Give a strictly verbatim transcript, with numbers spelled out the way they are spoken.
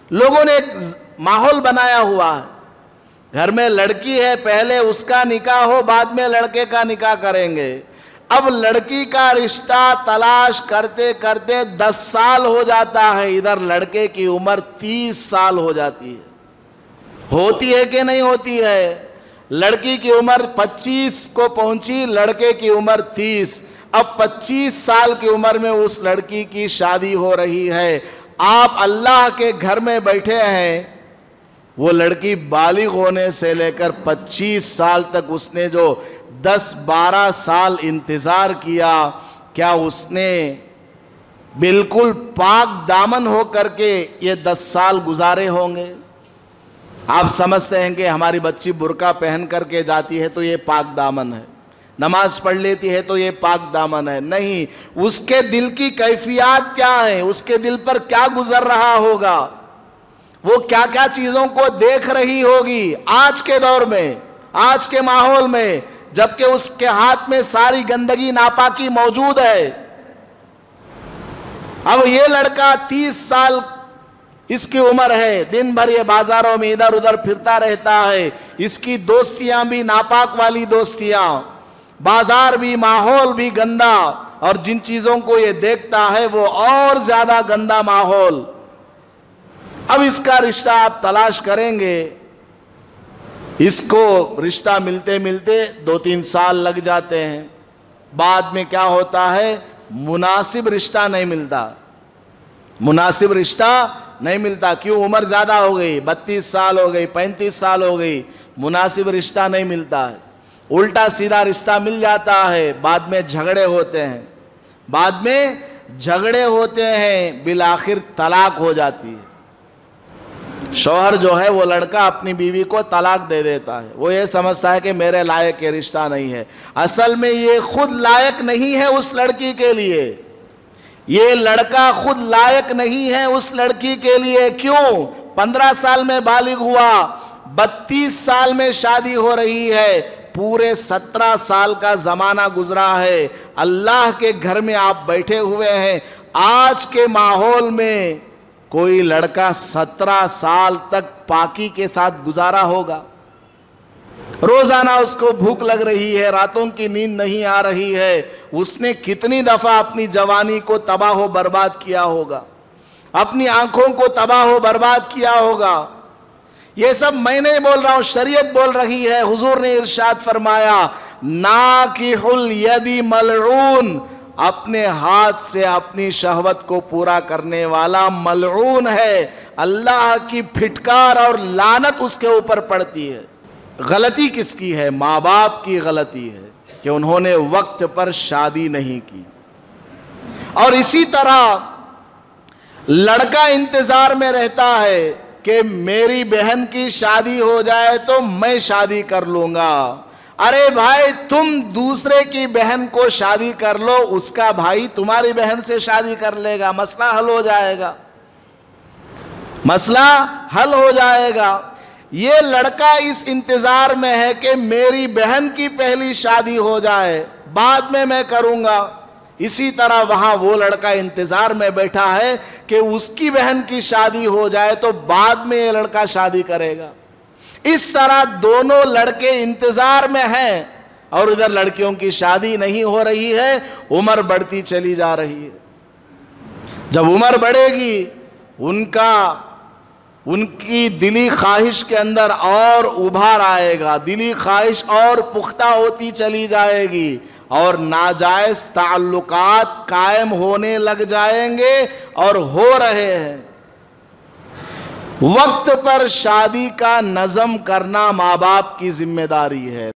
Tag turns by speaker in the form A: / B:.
A: لوگوں نے ایک ماحول بنایا ہوا ہے، گھر میں لڑکی ہے، پہلے اس کا نکاح ہو، بعد میں لڑکے کا نکاح کریں گے۔ اب لڑکی کا رشتہ تلاش کرتے کرتے دس سال ہو جاتا ہے، ادھر لڑکے کی عمر تیس سال ہو جاتی ہے۔ ہوتی ہے کہ نہیں ہوتی ہے؟ لڑکی کی عمر پچیس کو پہنچی، لڑکے کی عمر تیس، اب پچیس سال کی عمر میں اس لڑکی کی شادی ہو رہی ہے۔ آپ اللہ کے گھر میں بیٹھے ہیں، وہ لڑکی بالغ ہونے سے لے کر پچیس سال تک اس نے جو دس بارہ سال انتظار کیا، کیا اس نے بالکل پاک دامن ہو کر کے یہ دس سال گزارے ہوں گے؟ آپ سمجھتے ہیں کہ ہماری بچی برقع پہن کر کے جاتی ہے تو یہ پاک دامن ہے، نماز پڑھ لیتی ہے تو یہ پاک دامن ہے؟ نہیں، اس کے دل کی کیفیات کیا ہے، اس کے دل پر کیا گزر رہا ہوگا، وہ کیا کیا چیزوں کو دیکھ رہی ہوگی آج کے دور میں، آج کے ماحول میں، جبکہ اس کے ہاتھ میں ساری گندگی ناپاکی موجود ہے۔ اب یہ لڑکا تیس سال اس کی عمر ہے، دن بھر یہ بازاروں میں ادھر ادھر پھرتا رہتا ہے، اس کی دوستیاں بھی ناپاک والی دوستیاں، بازار بھی، ماحول بھی گندا، اور جن چیزوں کو یہ دیکھتا ہے وہ اور زیادہ گندا ماحول۔ اب اس کا رشتہ آپ تلاش کریں گے، اس کو رشتہ ملتے ملتے دو تین سال لگ جاتے ہیں، بعد میں کیا ہوتا ہے، مناسب رشتہ نہیں ملتا، مناسب رشتہ نہیں ملتا۔ کیوں؟ عمر زیادہ ہو گئی، بتیس سال ہو گئی، پینتیس سال ہو گئی، مناسب رشتہ نہیں ملتا ہے۔ الٹا سیدھا رشتہ مل جاتا ہے، بعد میں جھگڑے ہوتے ہیں، بعد میں جھگڑے ہوتے ہیں، بالآخر طلاق ہو جاتی ہے۔ شوہر جو ہے وہ لڑکا اپنی بیوی کو طلاق دے دیتا ہے، وہ یہ سمجھتا ہے کہ میرے لائق یہ رشتہ نہیں ہے، اصل میں یہ خود لائق نہیں ہے اس لڑکی کے لیے، یہ لڑکا خود لائق نہیں ہے اس لڑکی کے لیے۔ کیوں؟ پندرہ سال میں بالغ ہوا، بتیس سال میں شادی ہو رہی ہے، پورے سترہ سال کا زمانہ گزرا ہے، اللہ کے گھر میں آپ بیٹھے ہوئے ہیں۔ آج کے ماحول میں کوئی لڑکا سترہ سال تک پاکی کے ساتھ گزارا ہوگا؟ روزانہ اس کو بھوک لگ رہی ہے، راتوں کی نیند نہیں آ رہی ہے، اس نے کتنی دفعہ اپنی جوانی کو تباہ و برباد کیا ہوگا، اپنی آنکھوں کو تباہ و برباد کیا ہوگا۔ یہ سب میں نہیں بول رہا ہوں، شریعت بول رہی ہے۔ حضور نے ارشاد فرمایا، ناکح الید ملعون، اپنے ہاتھ سے اپنی شہوت کو پورا کرنے والا ملعون ہے، اللہ کی پھٹکار اور لعنت اس کے اوپر پڑتی ہے۔ غلطی کس کی ہے؟ ماں باپ کی غلطی ہے کہ انہوں نے وقت پر شادی نہیں کی۔ اور اسی طرح لڑکا انتظار میں رہتا ہے کہ میری بہن کی شادی ہو جائے تو میں شادی کر لوں گا۔ ارے بھائی، تم دوسرے کی بہن کو شادی کر لو، اس کا بھائی تمہاری بہن سے شادی کر لے گا، مسئلہ حل ہو جائے گا، مسئلہ حل ہو جائے گا۔ یہ لڑکا اس انتظار میں ہے کہ میری بہن کی پہلی شادی ہو جائے، بعد میں میں کروں گا۔ اسی طرح وہاں وہ لڑکا انتظار میں بیٹھا ہے کہ اس کی بہن کی شادی ہو جائے تو بعد میں یہ لڑکا شادی کرے گا۔ اس طرح دونوں لڑکے انتظار میں ہیں، اور ادھر لڑکیوں کی شادی نہیں ہو رہی ہے، عمر بڑھتی چلی جا رہی ہے۔ جب عمر بڑھے گی، ان کا ان کی دلی خواہش کے اندر اور ابھار آئے گا، دلی خواہش اور پختہ ہوتی چلی جائے گی، اور ناجائز تعلقات قائم ہونے لگ جائیں گے، اور ہو رہے ہیں۔ وقت پر شادی کا نظم کرنا ماں باپ کی ذمہ داری ہے۔